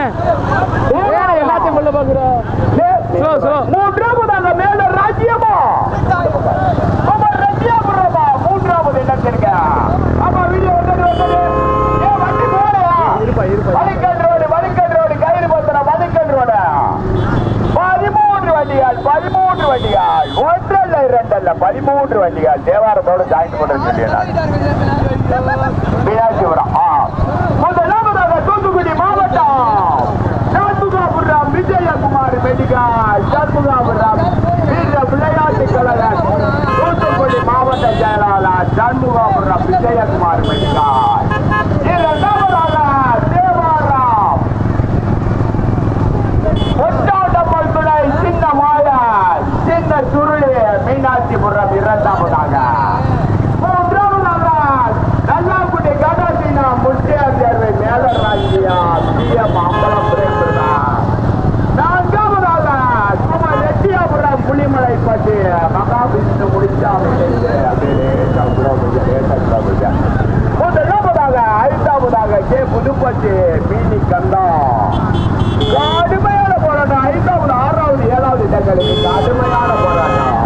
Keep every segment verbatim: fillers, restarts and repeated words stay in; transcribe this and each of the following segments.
எல்லாத்தையும் கொள்ள பாக்குறோம். மூன்றாவதாக மேல ராஜ்யமா ரஷ்யாபுரமா மூன்றாவது இடத்திற்கு. ஆமா வீடியோ வந்தது வந்தது. ஏன் வண்டி போலையா? வலிக்கன் ரோடு வலிக்கன் ரோடு கயிறு பத்திர வலிக்கன் ரோடு. பதிமூன்று வண்டிகள் பதிமூன்று வண்டிகள் ஒன்றல்ல இரண்டல்ல பதிமூன்று வண்டிகள் தேவாரத்தோடு ஜாயின் பண்ற மீனாட்சிபுரம். முதலாவதாக தூத்துக்குடி மாவட்டம் சண்முகாபுரம் விஜயகுமார் மெடிக்கல் சண்முகாபுரம் வீர விளையாட்டு கழகம் தூத்துக்குடி மாவட்ட செயலாளர் சண்முகாபுரம் விஜயகுமார் மெடிக்கல். இரண்டாவதாக தேவாரம் ஒட்டாண்டம்மல் துணை சின்ன மாயா சின்ன சுருளி மீனாட்சிபுரம் இரண்டாவதாக. மூன்றாவதாக நல்லாக்குடி கடாசினா முட்டியார் தேர்வை மேலராஜியா பிஎம் அம்பலம் பிரேம்புரா. நான்காவதாக சுமார் ரெட்டியாபுரம் புலிமலைப்பட்டி மகாவிஷ்ணு முடிச்சாமி. முதலாவதாக ஐந்தாவதாக கே புதுப்பட்டி மீனி கந்தா. கடுமையான போராட்டம். ஐந்தாவது ஆறாவது ஏழாவது இடங்களுக்கு கடுமையான போராட்டம்.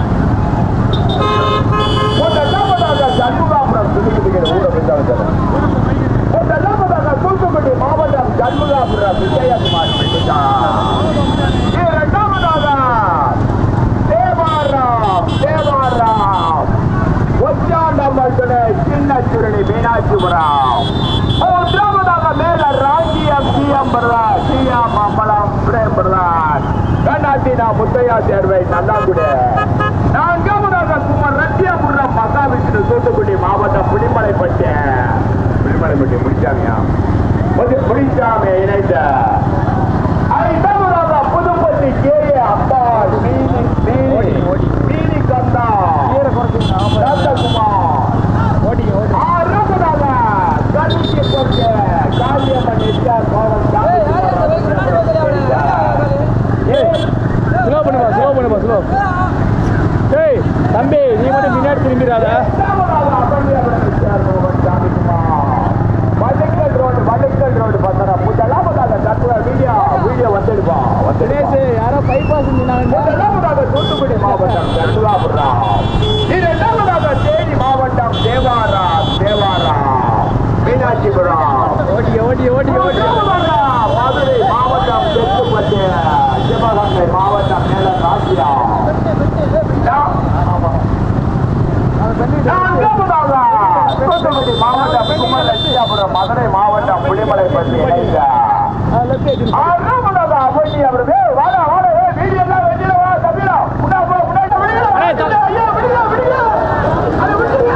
முதலாவதாக சண்முகாபுரம் துணிக்குடிக்கிற ஊரை விசாரித்தது. முதலாவதாக தூத்துக்குடி மாவட்டம் சண்முகாபுரம் விஜயகுமார் இரண்டாவதாக தேவாரம் தேவாரம் ஒச்சாண்டம்மல் துணை சின்ன சுருளி மீனாட்சிபுரம். மூன்றாவதாக மேல ராஜ்யம் சிஎம் பிரதான் சிஎம் அம்பலம் பிரேம் பிரதான் கண்ணாட்டினா முத்தையா சேர்வை நல்லாக்குடி. நான்காவதாக குமார் ரத்தியாபுரம் மகாவிஷ்ணு தூத்துக்குடி மாவட்டம் புலிமலைப்பட்டி புலிமலைப்பட்டி முடிச்சாமியா முடிச்சாமி இணைந்த. ஐந்தாவதாக புதுப்பட்டி கே ஏ அப்பால் மீனி மீனி கந்தா ரத்தகுமார். ஆறாவதாக கல்விக்கு பொறுத்த காளியம்மன் எஸ்ஆர் கோவம் ஸ்லோ பண்ணுவா ஸ்லோ பண்ணுவா ஸ்லோ. ஏய் தம்பி நீ மட்டும் முன்னாடி திரும்பிடாத. வடக்கல் ரோடு வடக்கல் ரோடு பார்த்தா முதலாவதாக தத்துவ வீடியோ வீடியோ வந்துடுப்பா வந்து யாரோ பைபாஸ் முதலாவதாக தூத்துக்குடி மாவட்டம் சண்முகாபுரம். இரண்டாவதாக தேனி மாவட்டம் தேவாரம் தேவாரம் மீனாட்சிபுரம். ஓடி ஓடி ஓடி ஓடி மதுரை மாவட்டம் தெற்குப்பட்டு சிவகங்கை மாவட்டம் மேல ராசியா. தூத்துக்குடி மாவட்டம் குமரலட்சுமிபுரம் மதுரை மாவட்டம் புலிமலைப்பட்டி இணைந்த. ஆறாவதாக அவனி அவரு வாடா வாடா வீடியோ எல்லாம் வெட்டில வா தம்பிடா முன்னா போ முன்னாடி ஐயா விடுங்க விடுங்க அது விடுங்க.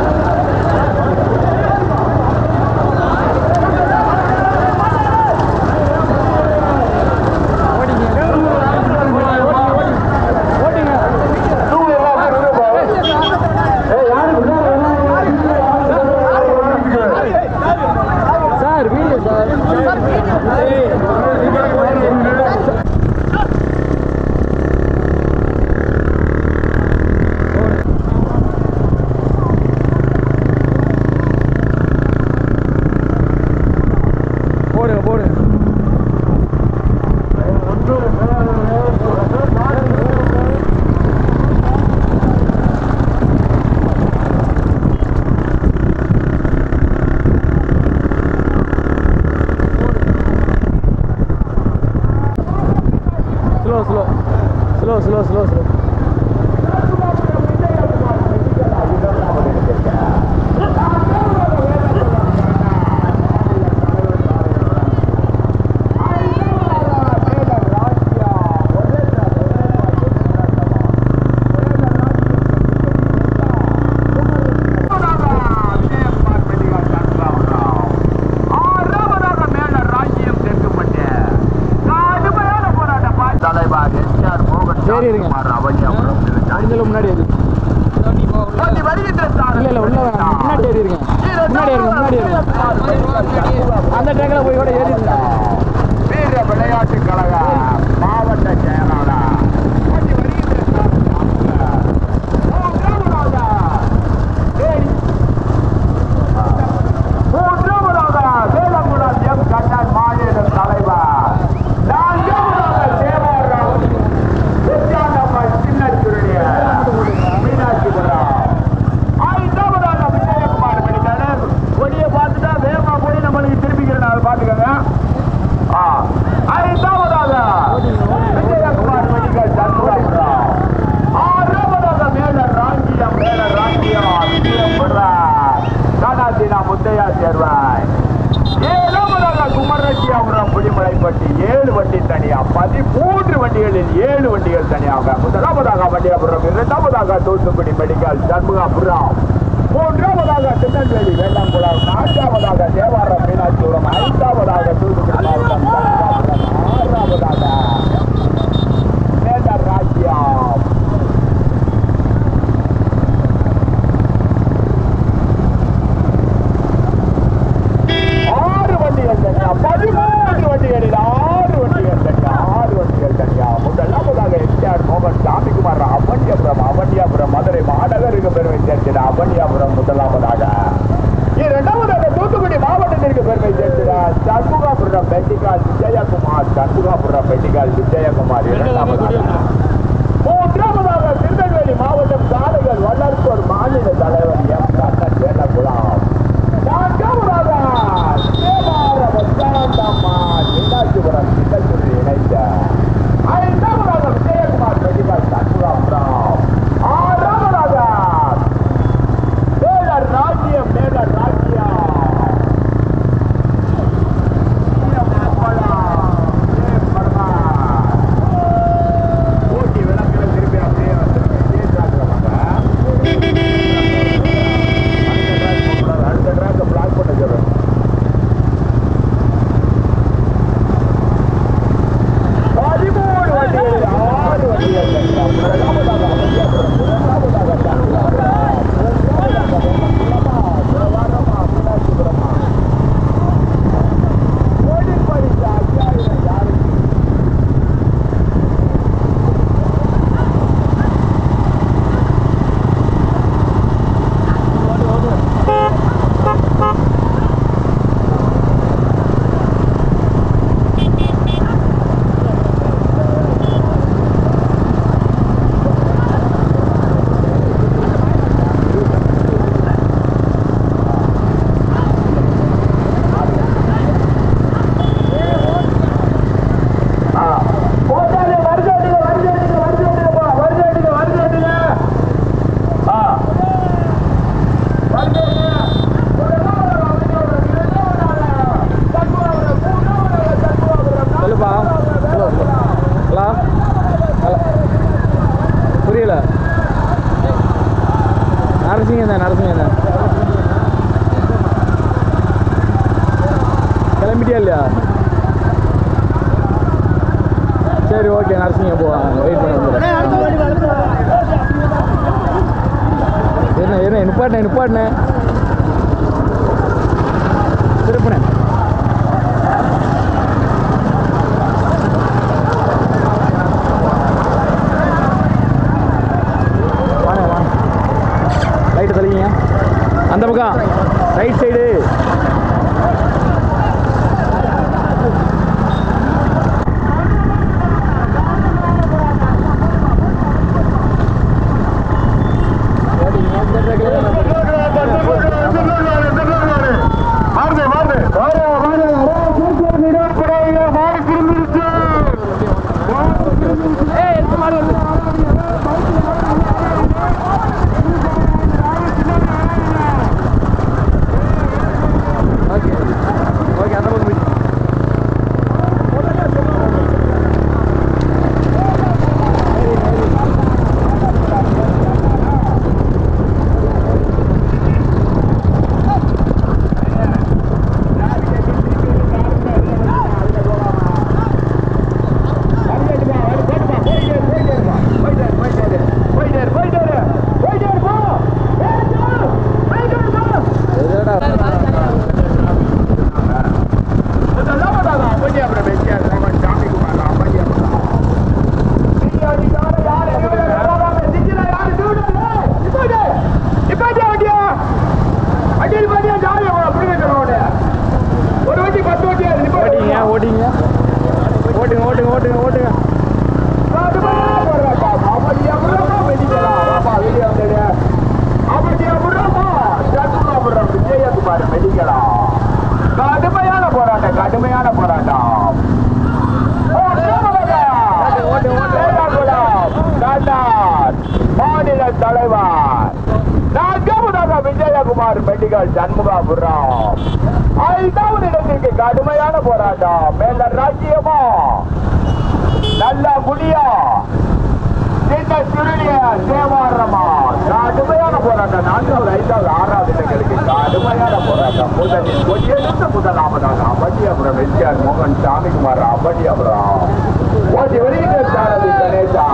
Slow, slow, slow, slow. முன்னாடி அந்த டேங்க்ல போய் கூட ஏறி வீர விளையாட்டு கழக மாவட்ட செயலாளர் மூன்றாவதாக வேலங்குளம் எம் கண்ணன் மாநில தலைவர் சண்முகாபுரம் புலிமலைப்பட்டி ஏழு வண்டி தனியா பதிமூன்று வண்டிகளில் ஏழு வண்டிகள் தனியாக முதலாவதாக வண்டியாபுரம் இரண்டாவதாக தூத்துக்குடி மெடிக்கல் சண்முகாபுரம் மூன்றாவதாக திருநெல்வேலி வேளாங்குளம் நான்காவதாக தேவாரம் மீனாட்சிபுரம் ஐந்தாவதாக தூத்துக்குடி மாவட்டம் ஆறாவதாக மேடர் ராஜ்யம் ஆறு வண்டிகள் தனியா பதிமூன்று வண்டிகளில் ஆறு வண்டிகள் தனியா ஆறு வண்டிகள் தனியா முதலாவதாக எஸ்ஆர் மோகன் சாமிக்குமார் அவண்டியாபுரம் அவண்டியாபுரம் மதுரை மாநகருக்கு பெருமை சேர்க்கிறார் அவண்டியாபுரம் முதலாவதாக இரண்டாவதாக தூத்துக்குடி மாவட்டத்திற்கு பெருமை சேர்க்கிறார் சண்முகாபுரம் பெட்டிகால் விஜயகுமார் சண்முகாபுரம் பெட்டிகால் விஜயகுமார் இரண்டாவதாக மூன்றாவதாக திருநெல்வேலி மாவட்டம் சாலைகள் வளர்ப்போர் மாநில தலைவர் எம் கண்ணன் வேலகுலாம் நான்காவதாக மீனாட்சிபுரம் சின்னச்சுரி இணைந்த ஐந்தாவதாக விஜயகுமார் பெட்டிகால் சண்முகாபுரம் ஆறாவதாக மேலர் ராஜ்யம் மேலர் ராஜ்யம் ஊட்டி விளக்கில திருப்பி அப்படியே அடுத்த ட்ராக்கை பிளாக் பண்ண சொல்றேன் பதிமூணு வண்டிகள் ஆறு வண்டிகள் கிளம்பிட்டியா இல்லையா? சரி ஓகே நரசிங்க போ வெயிட் பண்ண வந்துடுறேன். என்ன என்ன நிப்பாட்டினேன் நிப்பாட்டினேன் திருப்பினேன். வாங்க வாங்க ரைட்டு தெளிங்க அந்த பக்கம் ரைட் சைடு. கடுமையான போராட்டம் கடுமையான போராட்டம் மாநில தலைவர் நான்காவதாக விஜயகுமார் மெடிக்கல் சண்முகாபுரம் ஐந்தாவது இடத்தில் இருக்கு கடுமையான போராட்டம். மேல ராஜ்யமா நல்ல குடியா சின்ன சுருளிய தேவாரமா கடுமையான போராட்டம். நான்காவது ஐந்தாவது ஆறாவது இடங்களுக்கு கடுமையான போராட்டம். முதலில் கொஞ்சம் முதலாவதாக அபட்டியாபுரம் எஸ்ஆர் மோகன் சாமிக்குமார் அபட்டியாபுரம் ஓட்டி வருகிறார் கணேசா.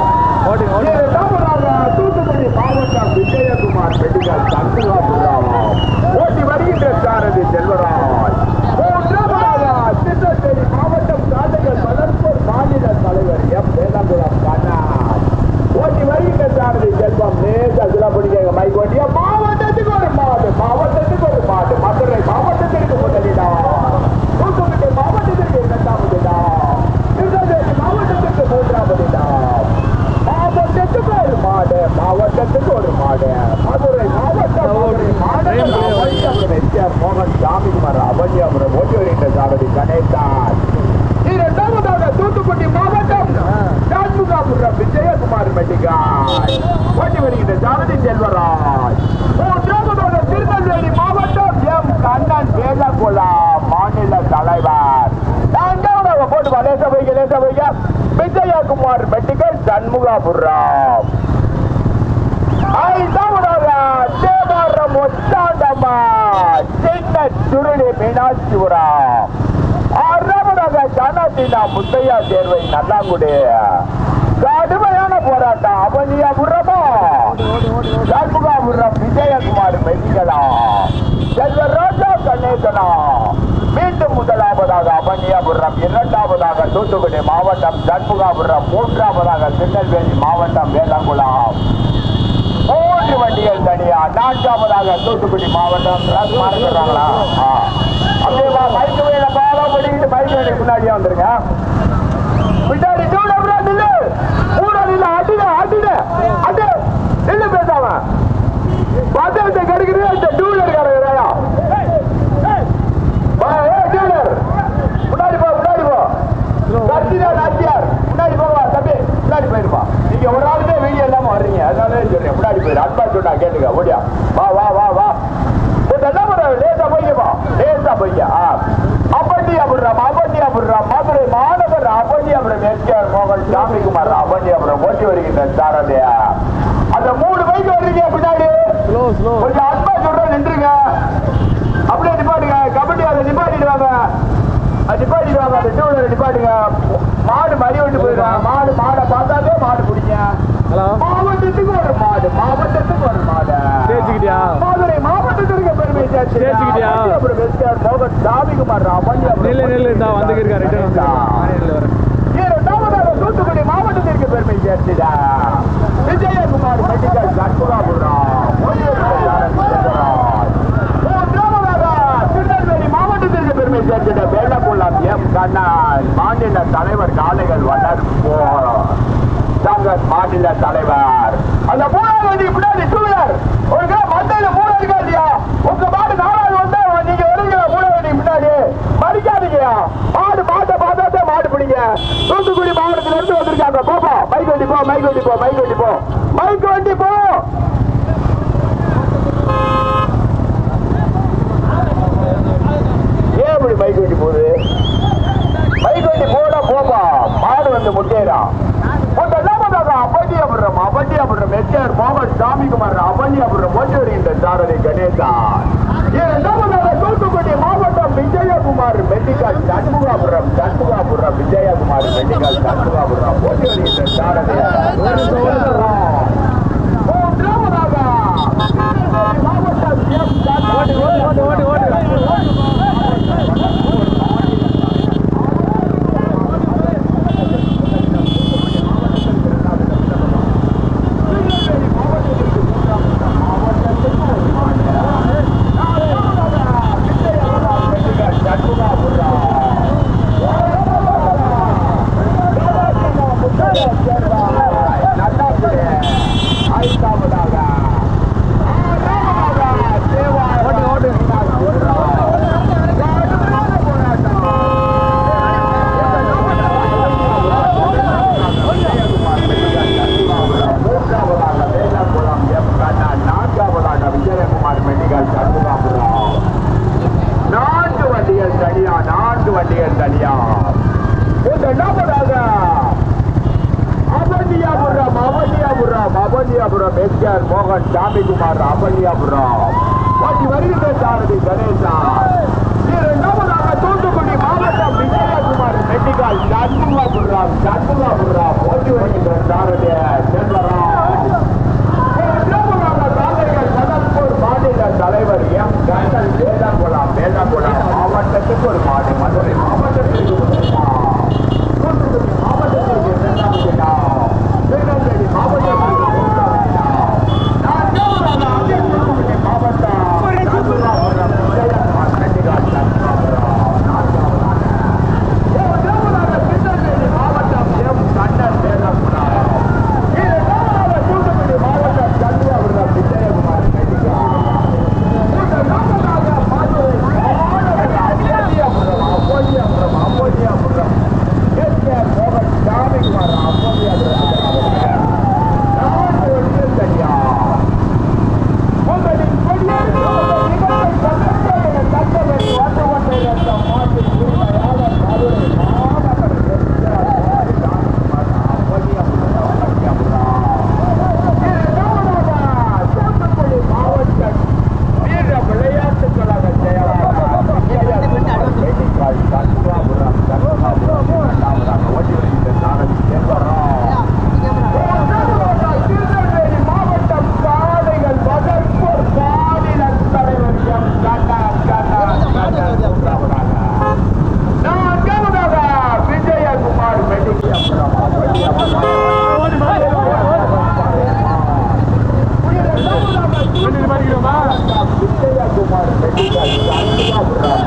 தூத்துக்குடி மாவட்டம் விஜயகுமார் மெடிக்கல் தந்துவாபுரம் ஓட்டி வருகின்ற சாரதி செல்வராஜ். திருநெல்வேலி மாவட்டம் காலைகள் வளர்ப்போர் மாநில தலைவர் எம் வேதாங்குளம் கண்ணன் ஓட்டி வருகின்ற சாரதி செல்வம் நேசா சிலப்படிக்க மைகோட்டிய மாவட்டத்துக்கு ஒரு மாடு மாவட்டத்துக்கு ஒரு மாடு மதுரை மாவட்டத்திற்கு முதலிடம், தூத்துக்குடி மாவட்டத்திற்கு இரண்டாவது இடம், திருநெல்வேலி மாவட்டத்திற்கு மூன்றாவது இடம், மாவட்டத்துக்கு ஒரு மாடு மாவட்டத்துக்கு ஒரு மாடு மதுரை மாவட்டம் மோகன் சாமிக்குமார் அபட்டியாபுரம் ஓட்டி வருகின்ற சாரதி கணேசன். இரண்டாவதாக தூத்துக்குடி மாவட்டம் ராஜ்முகாபுரம் விஜயகுமார் மெடிக்கல் ஓட்டி வருகின்ற சாரதி செல்வராஜ். மூன்றாவதாக திருநெல்வேலி மாவட்டம் எம் கண்ணன் வேதகுலம் மாநில தலைவர். நான்காவதாக போட்டு லேச வைக்க லேச வைக்க விஜயகுமார் மெடிக்கல் சண்முகாபுரம். ஐந்தாவதாக தேவாரம் ஒத்தாண்டம்மா சின்ன சுருளி மீனாட்சிபுரம். ஆறாவதாக ஜனதினா முத்தையா தேர்வை நல்லாங்குடி கடுமையான போராட்டம். அவனியாபுரமா சண்முகாபுரம் விஜயகுமார் மெடிக்கலா செல்வராஜா கணேசனா. மீண்டும் முதலாவதாக அவனியாபுரம், இரண்டாவதாக தூத்துக்குடி மாவட்டம் சண்முகாபுரம், மூன்றாவதாக திருநெல்வேலி மாவட்டம் வேளாங்குளம். மூன்று வண்டிகள் தனியா. நான்காவதாக தூத்துக்குடி மாவட்டம் மறந்துடுறாங்களா? அப்படியே பைக்கு வேலை பாலா படிக்கிட்டு பைக் வேலை முன்னாடியே வந்துருங்க. பின்னாடி நில்லு மூணு நில்ல அடிட அடிட அடு நில்லு பேசாம பத்திரத்தை கெடுக்கிறது இந்த டூ வீலர் காரங்க. முன்னாடி போ முன்னாடி போ நாச்சியார் முன்னாடி போவா தம்பி முன்னாடி போயிருப்பா. நீங்க ஒரு ஆளுமே வீடியோ இல்லாம வர்றீங்க அதனால சொல்றேன் முன்னாடி போயிரு. அன்பா சொன்னா கேட்டுக்க ஓடியா வா வா வா வா என்ன பண்ற லேசா போய்க்கப்பா லேசா போய்க்க. அபட்டியாபுரம் அபட்டியாபுரம் மதுரை மாநகர் அபட்டியாபுரம் எஸ்ஆர் மோகன் சாமிக்குமார் அபட்டியாபுரம் ஓட்டி வருகின்ற சாரதியா. அந்த மூணு பைக் வர்றீங்க பின்னாடி கொஞ்சம் அன்பா சொல்றேன் நின்றுங்க. அப்படியே நிப்பாட்டுங்க கபடி அதை நிப்பாட்டிடுவாங்க நிப்பாட்டிடுவாங்க அந்த டூ வீலர் நிப்பாட்டுங்க. மாடு மறி விட்டு போயிடுவாங்க. மாடு மாடை பார்த்தாலே மாடு பிடிங்க. மாவட்டத்துக்கு ஒரு மாடு மாவட்டத்துக்கு ஒரு மாடு மதுரை மாவட்டத்திற்கு பெருமை சேர்த்துக்கிட்டியா? மோகன் சாமிக்குமார் இரண்டாவதாக தூத்துக்குடி மாவட்டத்திற்கு பெருமை சேர்த்துடா விஜயகுமார் மெடிக்கல் சண்முகாபுரம். மூன்றாவதாக திருநெல்வேலி மாவட்டத்திற்கு பெருமை சேர்த்துட வேளக்குளம் எம் கண்ணன் மாநில தலைவர் காளைகள் வளர்ப்போ காங்கிரஸ் மாநில தலைவர். அந்த மூணாவது வண்டி பின்னாடி டூ வீலர் ஒரு மண்டையில மூணு இருக்கா இல்லையா? உங்க மாடு நாலாவது வந்தா நீங்க வருவீங்க மூணாவது வண்டி முன்னாடி மறிக்காதீங்கயா. மாடு மாட்டை பார்த்தாத்தே மாடு பிடிங்க. தூத்துக்குடி மாவட்டத்தில இருந்து வந்திருக்காங்க. போப்பா மைக் வண்டி போ மைக் வண்டி போ மைக் வண்டி போ மைக் வண்டி போ. ஏன் இப்படி மைக் வண்டி போகுது? மைக் வண்டி போனா போப்பா மாடு வந்து முட்டேறா. அபட்டியாபுரம் அபட்டியாபுரம் எஸ்ஆர் மோகன் சாமிக்குமார் அபட்டியாபுரம் ஓட்டி வருகின்ற சாரதி கணேசா. இரண்டாவதாக தூத்துக்குடி மாவட்டம் விஜயகுமார் மெடிக்கல் சண்முகாபுரம் சண்முகாபுரம் விஜயகுமார் மெடிக்கல் சண்முகாபுரம் ஓட்டி வருகின்ற சாரதி. மூன்றாவதாக மாவட்டம் நல்லா முதலாவதாக அவனியாபுரம் அவனியாபுரம் அவனியாபுரம் எஸ்ஆர் மோகன் சாமிக்குமார் அவனியாபுரம் ஓட்டி வருகின்ற சாரதி கணேசா. இரண்டாவதாக தூத்துக்குடி மாவட்டம் விஜயகுமார் மெட்டிகால் சண்முகாபுரம் சண்முகாபுரம் ஓட்டி வருகின்ற சாரதி செல்வராஜ். இரண்டாவதாக காலைகள் சதன்பூர் மாநில தலைவர் எம் கண்டல் வேதாங்குளம் வேதாங்குளம் மாவட்டத்துக்கு ஒரு மாடு மதுரை மாவட்டத்திற்கு தூத்துக்குடி மாவட்டத்திற்கு இரண்டாவது இடம் திருநெல்வேலி மாவட்டத்திற்கு மூன்றாவது இடம் நான்காவதாக அதே தூத்துக்குடி மாவட்டம் சண்முகாபுரம் விஜயகுமார் மெட்டிகால் சண்முகாபுரம் நான்காவதாக மூன்றாவதாக திருநெல்வேலி மாவட்டம் எம் கண்டல் வேதாங்குளம் இரண்டாவதாக தூத்துக்குடி மாவட்டம் சண்முகாபுரம் விஜயகுமார் மெட்டிகால் மூன்றாவதாக மதுரை அப்போலியாபுரம் அப்போலியாபுரம் அப்போலியாபுரம் எஸ்ஆர் மோகன் சாமிக்குமார் அப்போலியாபுரம் நான்கு வண்டிகள் தனியா உங்களின் கொடியேற்ற தக்க வேண்டி வந்து கொண்டிருந்த மாட்டின் உரிமையாளர் மதுரை மாநகர் தூத்துக்குடி மாவட்ட வீர விளையாட்டுக் கழக செயலாளர் சண்முகாபுரம் சண்முகாபுரம் இரண்டாவதாக ஓட்டி வருகின்ற சாரதி செல்வராஜ். திருநெல்வேலி மாவட்டம் சாலைகள் பகல்பூர் மாநில தலைவர் எம் கண்ணா கண்ணா கண்ணா மூன்றாவதாக நான்காவதாக விஜயகுமார் மெட்டிகாபுரம் விஜயகுமார் மெட்டிகால் சண்முகாபுரம்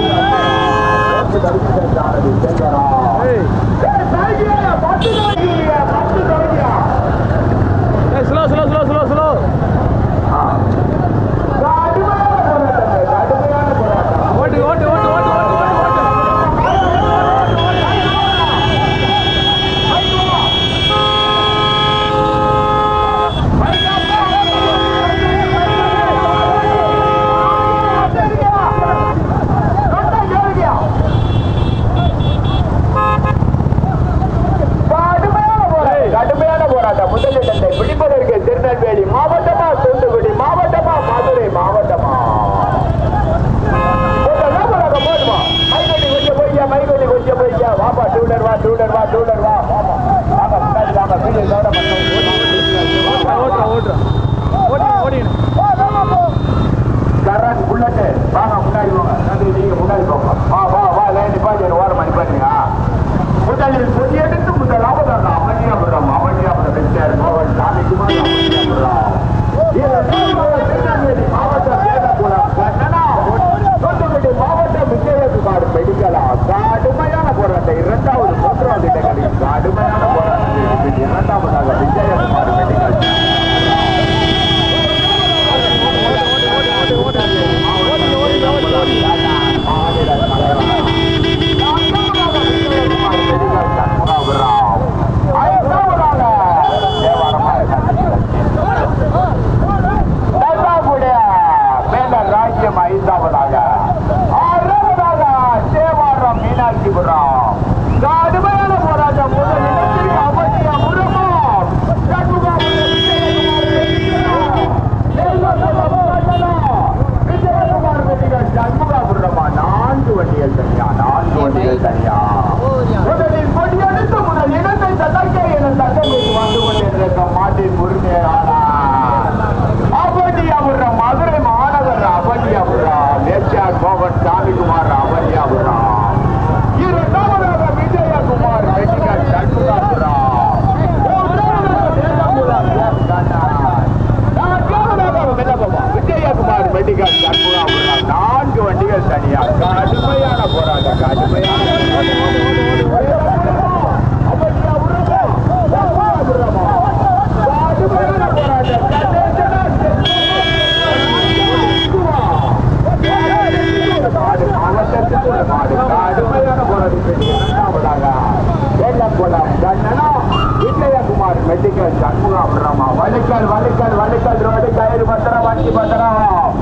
சாரதி Selvaraj. Slow slow slow slow slow ஓட்டு ஓட்டு ஓட்டு ஓட்டு ஓட்டு கடுமையான போராட்டம். முதலிடத்தை பிடிப்பதற்கு திருநெல்வேலி மாவட்டமா தூத்துக்குடி மாவட்டமா மதுரை மாவட்டமா போதுமா? மைகொட்டி கொஞ்சம் போய்யா மைகொட்டி கொஞ்சம் போய்யா வாப்பா டூலர் வா டூலர் வா டூலர் வா வாங்க முன்னாடி வாங்க வீடு ஓட்டுறா ஓட்டுறா ஓடி கரண் புல்லட்டு வாங்க முன்னாடி போங்க. நன்றி, நீங்க முன்னாடி போங்க. வா வா வா லைன் நிப்பாட்டி ஓரம் நிப்பாட்டுங்க. முதலில் பொடியெடுத்து முதலாவதாக அவனியாபுரம் அவனியாபுரம் எஸ்ஆர் மோகன் சாமிக்குமார் அவனியாபுரம் திருநெல்வேலி மாவட்டம் வேதகுளம் கண்ணனா தூத்துக்குடி மாவட்டம் விஜயகுமார் மெடிக்கலா. கடுமையான போராட்டம். இரண்டாவது மூன்றாவது இடங்களில் கடுமையான போராட்டம். இரண்டாவதாக விஜயகுமார் மெடிக்கல் மாநில தலைவர் ராஜ்யம் ஐந்தாவதாக ஆறாவதாக தேவாரம் மீனாட்சிபுரம். கடுமையான போராட்டம். முதல் இடத்திற்கு அவனியாபுரமா விஜயகுமார் மெட்டிகால் சண்முகாபுரமா. நான்கு வண்டிகள் தனியா நான்கு வண்டிகள் தனியா. முதலில் கொடியெடுத்து முதல் இடத்தை தக்க என தக்கமைக்கு வந்து கொண்டிருக்க மாட்டின் உரிமையாளர் அவனியாபுரம் மதுரை மாநகர் அவனியாபுரம் எஸ்ஆர் மோகன் சாமிக்குமார் அவனியாபுரம். இரண்டாவதாக விஜயகுமார் மெட்டிகால் சண்முகாபுரம். விஜயகுமார் மெட்டிகால் சண்முகாபுரம். நான்கு வண்டிகள் தனியா. கடுமையான போராட்டம். கடுமையான விஜயகுமார் மெட்டிகால் சண்முகாபுரமா. வள்ளிக்கல் வள்ளிக்கல் வள்ளிக்கல் ரோடு கயிறு பத்திரம் வண்டி பத்திரம்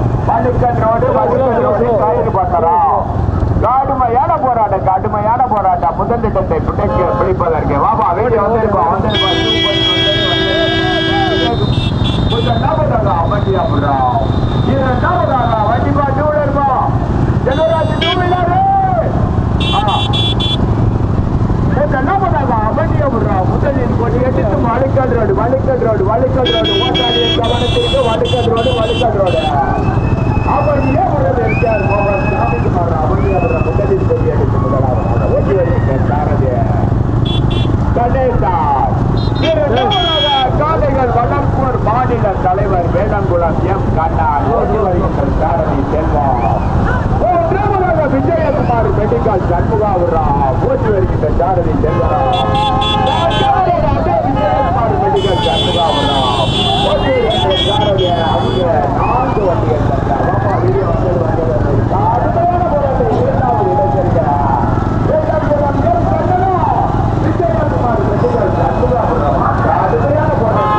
வள்ளிக்கல் ரோடு வள்ளிக்கல் ரோடு கயிறு பத்திரம். கடுமையான போராட்டம். கடுமையான போராட்டம். மாவட்டம் முதல் திட்டத்தை பிடிக்க பிடிப்பதற்கு வாபா வீடியோ வந்திருப்பா வந்திருப்பா முதலாவதாக வண்டியா போடுறோம் இரண்டாவதாக வண்டிப்பா டூலர்பா ஜனராஜ் டூ வீலரு முதலாவதாக வண்டியா போடுறோம் முதலில் கொண்டு எட்டு வழுக்கல் ரோடு வழுக்கல் ரோடு வழுக்கல் ரோடு ஓட்டாளியின் கவனத்திற்கு வழுக்கல் ரோடு வழுக்கல் ரோடு அவனியே உள்ளது இருக்கார் மோகன் சாமிக்கு மாற அவனியே அவர முதலில் கொண்டு எடுத்து முதலாவதாக ஓட்டி வருகின்ற சாரதி கணேசார் காலைகள் வளர்ப்போர் மாநில தலைவர் வேளங்குளம் எம் கண்ணான் ஓட்டி வருகின்ற சாரதி செல்வம் மூன்றாவதாக விஜயகுமார் மெடிக்கல் சண்முகாவுரா ஓட்டி வருகின்ற சாரதி செல்வரா விஜயகுமார் மெடிக்கல் சண்முகாவுரா ஓட்டி வருகின்ற சாரதி அவங்க நான்கு வண்டிகள் பாப்பா வீடியோ வந்து வந்தது அடுத்ததான போராட்டம் இரண்டாவது இடைச்சரிக்கிறார் வேளங்குளம் எம் கண்ணனா விஜயகுமார் மெடிக்கல் சண்முகாவுரா அடுத்ததான போராட்டம்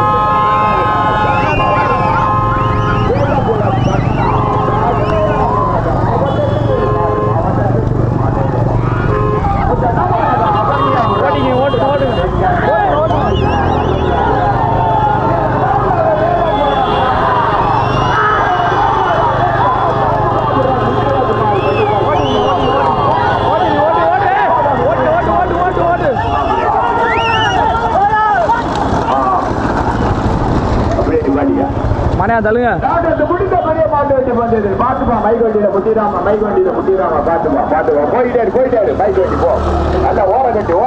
மனையா தள்ளுங்க முடிந்த பெரிய மாட்டு வண்டி வந்தது பாட்டுப்பா மைக் வண்டியில முட்டிடாம மைக் வண்டியில முட்டிடாம பாட்டுப்பா பாட்டுப்பா போயிட்டாரு போயிட்டாரு மைக் வண்டி போ நல்லா ஓர கட்டி